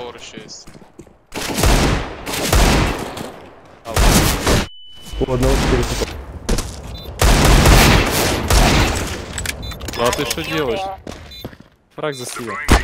лаур еще есть. У одного 4 хп. А ты что делаешь? Фраг застрял.